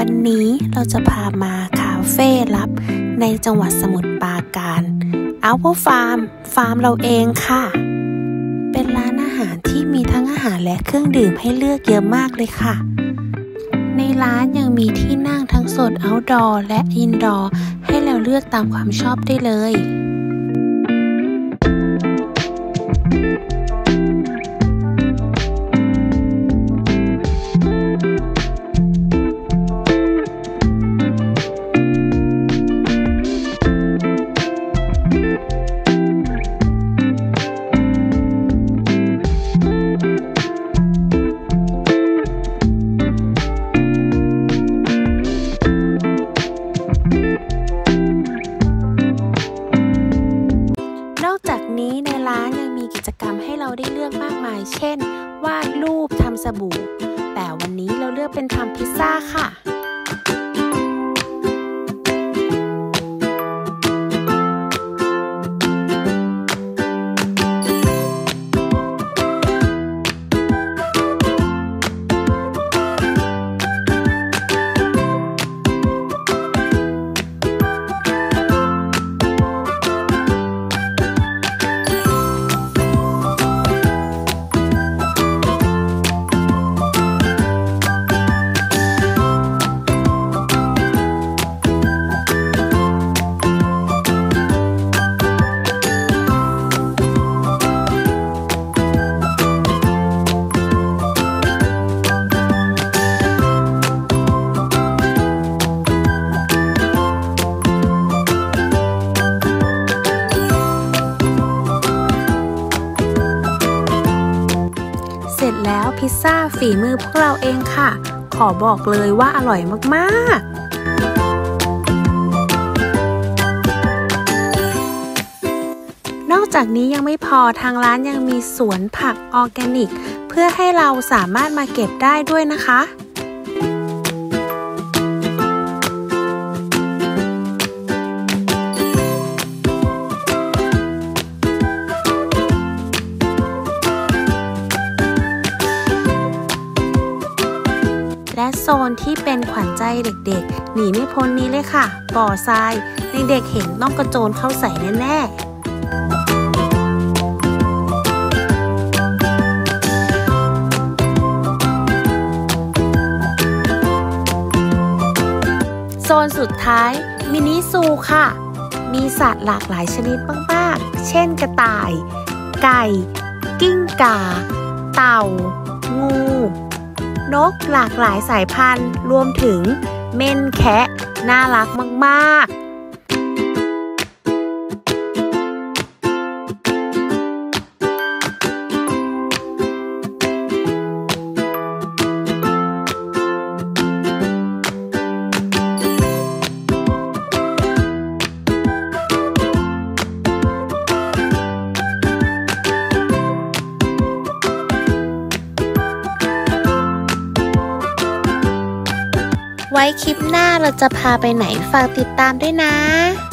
วันนี้เราจะพามาคาเฟ่ลับในจังหวัดสมุทรปราการOur Farm ฟาร์มเราเองค่ะเป็นร้านอาหารที่มีทั้งอาหารและเครื่องดื่มให้เลือกเยอะมากเลยค่ะในร้านยังมีที่นั่งทั้งโซน Outdoor และ Indoor ให้เราเลือกตามความชอบได้เลยจากนี้ในร้านยังมีกิจกรรมให้เราได้เลือกมากมายเช่นวาดรูปทำสบู่แต่วันนี้เราเลือกเป็นทำพิซซ่าค่ะเสร็จแล้วพิซซ่าฝีมือพวกเราเองค่ะขอบอกเลยว่าอร่อยมากๆนอกจากนี้ยังไม่พอทางร้านยังมีสวนผักออร์แกนิกเพื่อให้เราสามารถมาเก็บได้ด้วยนะคะและโซนที่เป็นขวัญใจเด็กๆหนีไม่พ้นนี้เลยค่ะบ่อทรายเด็กๆเห็นต้องกระโจนเข้าใส่แน่ๆโซนสุดท้ายมินิซูค่ะมีสัตว์หลากหลายชนิดมากๆเช่นกระต่ายไก่กิ้งก่าเต่างูนกหลากหลายสายพันธุ์รวมถึงเม่นแคะน่ารักมากๆไว้คลิปหน้าเราจะพาไปไหนฝากติดตามด้วยนะ